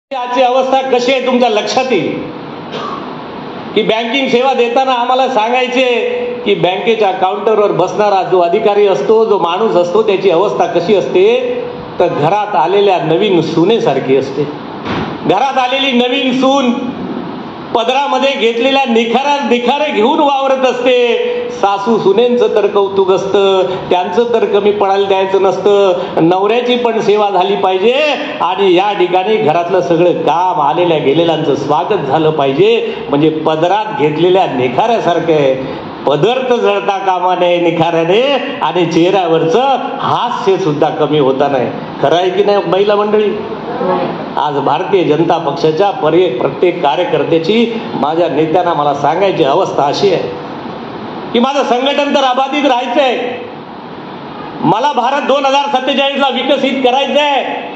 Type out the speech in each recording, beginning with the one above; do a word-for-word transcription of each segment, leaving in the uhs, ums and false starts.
आजची अवस्था कशी आहे तुमच्या लक्षात येईल की बँकिंग सेवा देताना आम्हाला सांगायचे की बँकेच्या काउंटरवर बसणारा जो अधिकारी असतो, जो माणूस असतो, त्याची अवस्था कशी असते तर घरात आलेल्या नवीन सुनेसारखी असते. घरात आलेली नवीन सून पदरामध्ये घेतलेल्या निखारा निखारे घेऊन वावरत असते. सासू सुनेंचं तर कौतुक असतं, त्यांचं तर कमी पडायला द्यायचं नसतं. नवऱ्याची पण सेवा झाली पाहिजे आणि या ठिकाणी घरातलं सगळं काम आलेल्या गेलेल्यांचं स्वागत झालं पाहिजे. म्हणजे पदरात घेतलेल्या निखाऱ्यासारखं आहे. पदर तर जळता कामा नये निखाऱ्याने आणि चेहऱ्यावरचं हास्य सुद्धा कमी होता नाही. खरं आहे की नाही महिला मंडळी? आज भारतीय जनता पक्षाच्या पर्य प्रत्येक कार्यकर्त्याची माझ्या नेत्यांना मला सांगायची अवस्था अशी आहे की माझं संघटन तर अबाधित राहायचंय. मला भारत दोन हजार सत्तेचाळीस ला विकसित करायचंय.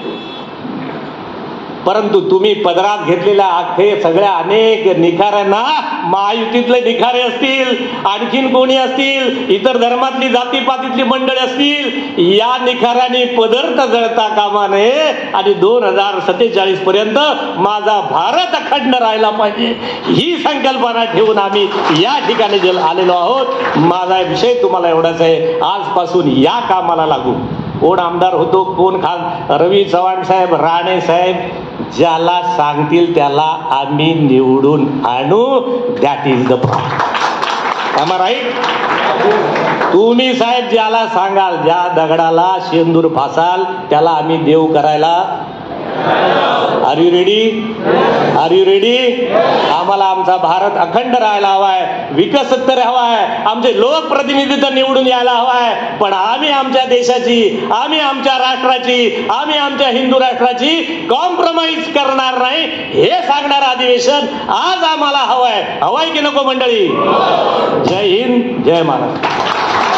परंतु तुम्ही पदरात घेतलेल्या अख्खे सगळ्या अनेक निखाऱ्यांना, महायुतीतले निखारे असतील, आणखीन कोणी असतील, इतर धर्मातली जातीपातीतली मंडळी असतील, या निखाऱ्याने पदर तर जळता कामा नये आणि दोन हजार सत्तेचाळीस पर्यंत माझा भारत अखंड राहायला पाहिजे ही संकल्पना ठेवून आम्ही या ठिकाणी जे आलेलो आहोत. माझा विषय तुम्हाला एवढाच आहे, आजपासून या कामाला लागू. कोण आमदार होतो, कोण खान, रवी चव्हाण साहेब, राणे साहेब, ज्याला सांगतील त्याला आम्ही निवडून आणू. That is the problem. आम्हा राईट? तुम्ही साहेब ज्याला सांगाल, ज्या दगडाला शेंदूर फासाल त्याला आम्ही देव करायला. Are you ready? Are you ready? आम्हाला आमचा भारत अखंड राहायला हवाय, विकसित तर हवाय, आमचे लोकप्रतिनिधी तर निवडून यायला हवाय. पण आम्ही आमच्या देशाची, आम्ही आमच्या राष्ट्राची, आम्ही आमच्या हिंदू राष्ट्राची कॉम्प्रोमाइज करणार नाही हे सांगणार अधिवेशन आज आम्हाला हवंय. हवाय की नको मंडळी? जय हिंद, जय महाराष्ट्र.